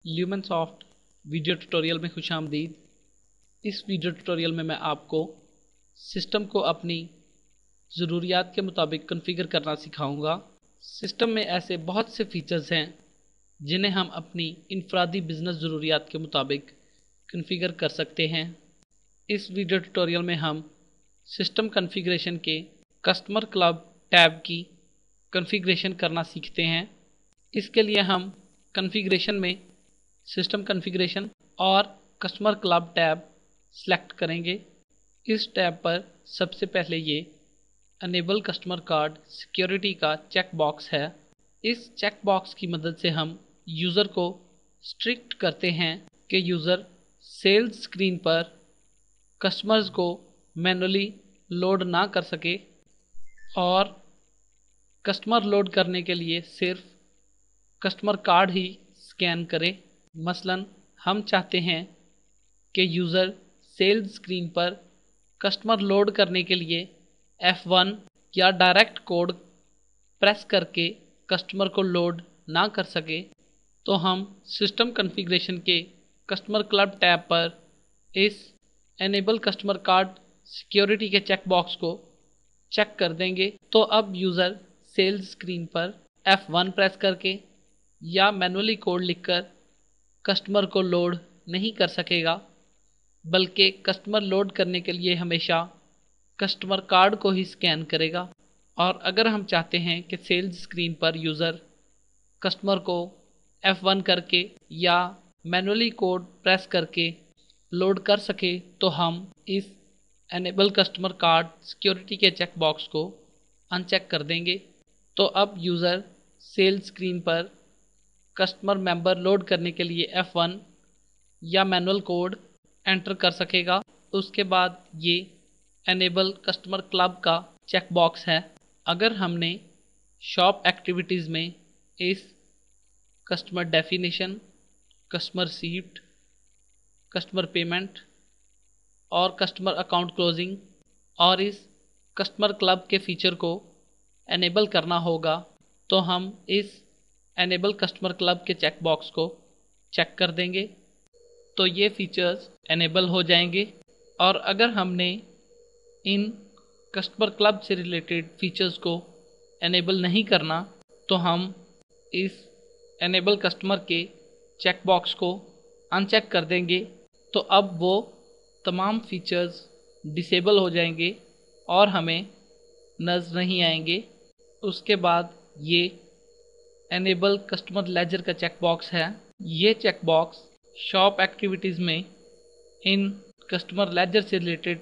ल्यूमनसॉफ्ट video tutorial में खुशामदीद। इस video tutorial में मैं आपको सिस्टम को अपनी ज़रूरियात के मुताबिक कॉन्फ़िगर करना सिखाऊंगा। सिस्टम में ऐसे बहुत से फीचर्स हैं जिन्हें हम अपनी इनफरादी बिज़नेस ज़रूरियात के मुताबिक कॉन्फ़िगर कर सकते हैं। इस वीडियो ट्यूटोरियल में हम सिस्टम कॉन्फ़िगरेशन के कस्टमर क्लब टैब की कॉन्फ़िगरेशन करना सीखते हैं। इसके लिए हम कॉन्फ़िगरेशन में सिस्टम कॉन्फ़िगरेशन और कस्टमर क्लब टैब सेलेक्ट करेंगे। इस टैब पर सबसे पहले ये अनेबल कस्टमर कार्ड सिक्योरिटी का चेक बॉक्स है। इस चेक बॉक्स की मदद से हम यूज़र को स्ट्रिक्ट करते हैं कि यूज़र सेल्स स्क्रीन पर कस्टमर्स को मैनुअली लोड ना कर सके और कस्टमर लोड करने के लिए सिर्फ कस्टमर कार्ड ही स्कैन करे। मसलन हम चाहते हैं कि यूज़र सेल्स स्क्रीन पर कस्टमर लोड करने के लिए F1 या डायरेक्ट कोड प्रेस करके कस्टमर को लोड ना कर सके, तो हम सिस्टम कॉन्फ़िगरेशन के कस्टमर क्लब टैब पर इस एनेबल कस्टमर कार्ड सिक्योरिटी के चेक बॉक्स को चेक कर देंगे। तो अब यूज़र सेल्स स्क्रीन पर F1 प्रेस करके या मैनुअली कोड लिखकर कस्टमर को लोड नहीं कर सकेगा, बल्कि कस्टमर लोड करने के लिए हमेशा कस्टमर कार्ड को ही स्कैन करेगा। और अगर हम चाहते हैं कि सेल्स स्क्रीन पर यूज़र कस्टमर को F1 करके या मैनुअली कोड प्रेस करके लोड कर सके, तो हम इस एनेबल कस्टमर कार्ड सिक्योरिटी के चेक बॉक्स को अनचेक कर देंगे। तो अब यूज़र सेल्स स्क्रीन पर कस्टमर मेंबर लोड करने के लिए F1 या मैनुअल कोड एंटर कर सकेगा। उसके बाद ये एनेबल कस्टमर क्लब का चेक बॉक्स है। अगर हमने शॉप एक्टिविटीज़ में इस customer definition, customer receipt, customer payment और कस्टमर अकाउंट क्लोजिंग और इस कस्टमर क्लब के फीचर को एनेबल करना होगा, तो हम इस एनेबल कस्टमर क्लब के चेक बॉक्स को चेक कर देंगे। तो ये फीचर्स एनेबल हो जाएंगे। और अगर हमने इन कस्टमर क्लब से रिलेटेड फीचर्स को एनेबल नहीं करना, तो हम इस एनेबल कस्टमर के चेक बॉक्स को अनचेक कर देंगे। तो अब वो तमाम फीचर्स डिसेबल हो जाएंगे और हमें नज़र नहीं आएंगे। उसके बाद ये एनेबल कस्टमर लेजर का चेक बॉक्स है। ये चेक बॉक्स शॉप एक्टिविटीज़ में इन कस्टमर लेजर से रिलेटेड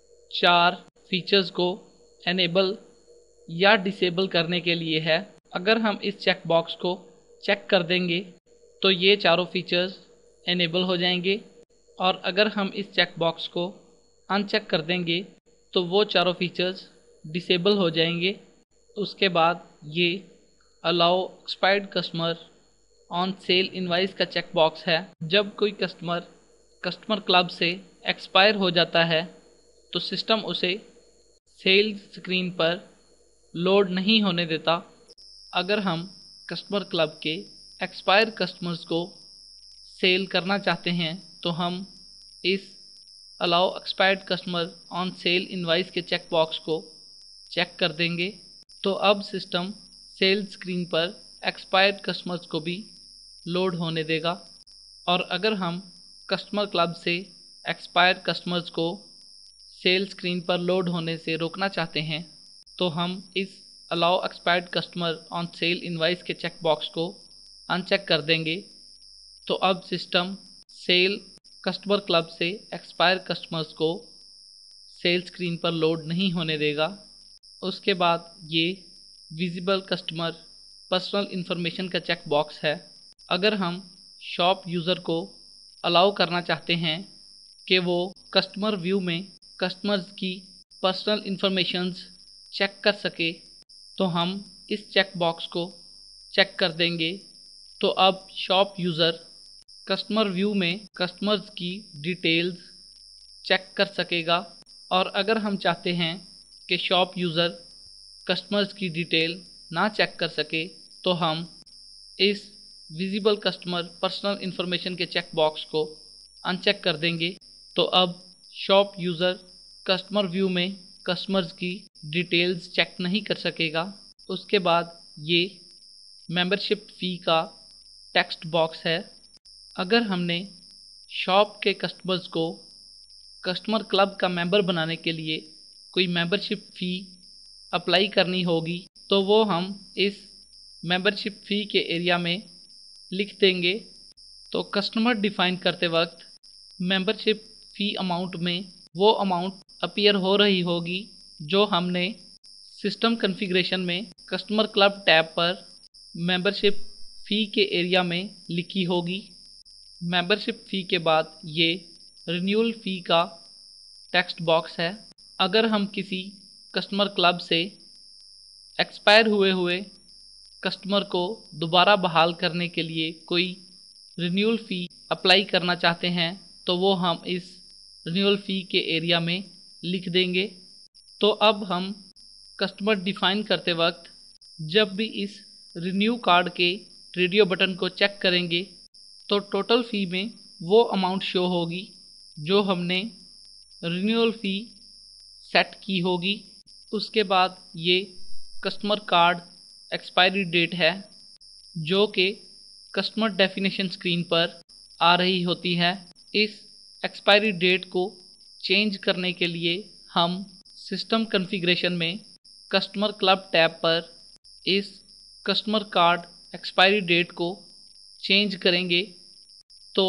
4 फीचर्स को एनेबल या डिसेबल करने के लिए है। अगर हम इस चेक बॉक्स को चेक कर देंगे तो ये चारों फीचर्स एनेबल हो जाएंगे, और अगर हम इस चेक बॉक्स को अनचेक कर देंगे तो वो चारों फीचर्स डिसेबल हो जाएंगे। उसके बाद ये allow expired customer on sale invoice का चेक बॉक्स है। जब कोई कस्टमर क्लब से एक्सपायर हो जाता है तो सिस्टम उसे सेल्स स्क्रीन पर लोड नहीं होने देता। अगर हम कस्टमर क्लब के एक्सपायर कस्टमर्स को सेल करना चाहते हैं तो हम इस allow expired customer on sale invoice के चेक बॉक्स को चेक कर देंगे। तो अब सिस्टम सेल्स स्क्रीन पर एक्सपायर्ड कस्टमर्स को भी लोड होने देगा। और अगर हम कस्टमर क्लब से एक्सपायर्ड कस्टमर्स को सेल स्क्रीन पर लोड होने से रोकना चाहते हैं, तो हम इस allow expired customer on sale invoice के चेक बॉक्स को अनचेक कर देंगे। तो अब सिस्टम सेल कस्टमर क्लब से एक्सपायर कस्टमर्स को सेल स्क्रीन पर लोड नहीं होने देगा। उसके बाद ये विजिबल कस्टमर पर्सनल इन्फॉर्मेशन का चेक बॉक्स है। अगर हम शॉप यूज़र को अलाउ करना चाहते हैं कि वो कस्टमर व्यू में कस्टमर्स की पर्सनल इन्फॉर्मेशंस चेक कर सके, तो हम इस चेक बॉक्स को चेक कर देंगे। तो अब शॉप यूज़र कस्टमर व्यू में कस्टमर्स की डिटेल्स चेक कर सकेगा। और अगर हम चाहते हैं कि शॉप यूज़र कस्टमर्स की डिटेल ना चेक कर सके, तो हम इस विजिबल कस्टमर पर्सनल इन्फॉर्मेशन के चेक बॉक्स को अनचेक कर देंगे तो अब शॉप यूज़र कस्टमर व्यू में कस्टमर्स की डिटेल्स चेक नहीं कर सकेगा। उसके बाद ये मेंबरशिप फ़ी का टेक्स्ट बॉक्स है। अगर हमने शॉप के कस्टमर्स को कस्टमर क्लब का मेंबर बनाने के लिए कोई मेंबरशिप फ़ी अप्लाई करनी होगी तो वो हम इस मेंबरशिप फ़ी के एरिया में लिख देंगे। तो कस्टमर डिफ़ाइन करते वक्त मेंबरशिप फ़ी अमाउंट में वो अमाउंट अपीयर हो रही होगी जो हमने सिस्टम कॉन्फ़िगरेशन में कस्टमर क्लब टैब पर मेंबरशिप फ़ी के एरिया में लिखी होगी। मेंबरशिप फ़ी के बाद ये रिन्यूअल फ़ी का टेक्स्ट बॉक्स है। अगर हम किसी कस्टमर क्लब से एक्सपायर हुए कस्टमर को दोबारा बहाल करने के लिए कोई रिन्यूअल फ़ी अप्लाई करना चाहते हैं तो वो हम इस रिन्यूअल फ़ी के एरिया में लिख देंगे। तो अब हम कस्टमर डिफ़ाइन करते वक्त जब भी इस रिन्यू कार्ड के रेडियो बटन को चेक करेंगे तो टोटल फ़ी में वो अमाउंट शो होगी जो हमने रिन्यूअल फ़ी सेट की होगी। उसके बाद ये कस्टमर कार्ड एक्सपायरी डेट है जो कि कस्टमर डेफिनेशन स्क्रीन पर आ रही होती है। इस एक्सपायरी डेट को चेंज करने के लिए हम सिस्टम कॉन्फ़िगरेशन में कस्टमर क्लब टैब पर इस कस्टमर कार्ड एक्सपायरी डेट को चेंज करेंगे तो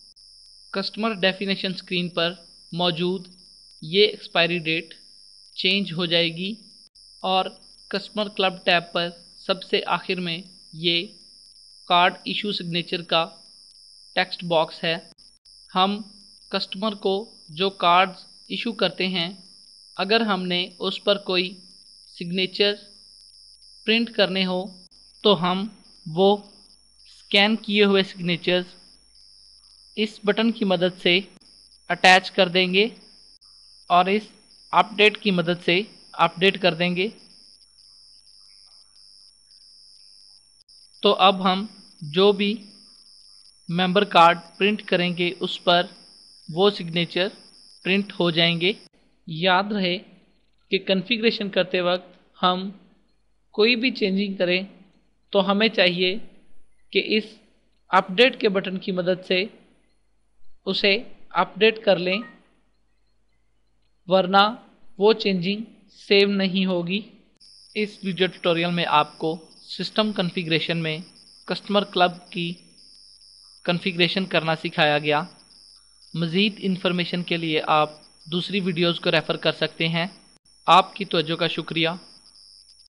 कस्टमर डेफिनेशन स्क्रीन पर मौजूद ये एक्सपायरी डेट चेंज हो जाएगी और कस्टमर क्लब टैब पर सबसे आखिर में ये कार्ड इशू सिग्नेचर का टेक्स्ट बॉक्स है। हम कस्टमर को जो कार्ड्स इशू करते हैं अगर हमने उस पर कोई सिग्नेचर प्रिंट करने हो तो हम वो स्कैन किए हुए सिग्नेचर्स इस बटन की मदद से अटैच कर देंगे और इस अपडेट की मदद से अपडेट कर देंगे। तो अब हम जो भी मेंबर कार्ड प्रिंट करेंगे उस पर वो सिग्नेचर प्रिंट हो जाएंगे। याद रहे कि कॉन्फ़िगरेशन करते वक्त हम कोई भी चेंजिंग करें तो हमें चाहिए कि इस अपडेट के बटन की मदद से उसे अपडेट कर लें वरना वो चेंजिंग सेव नहीं होगी। इस वीडियो ट्यूटोरियल में आपको सिस्टम कॉन्फ़िगरेशन में कस्टमर क्लब की कॉन्फ़िगरेशन करना सिखाया गया। मज़ीद इन्फॉर्मेशन के लिए आप दूसरी वीडियोज़ को रेफ़र कर सकते हैं। आपकी तवज्जो का शुक्रिया।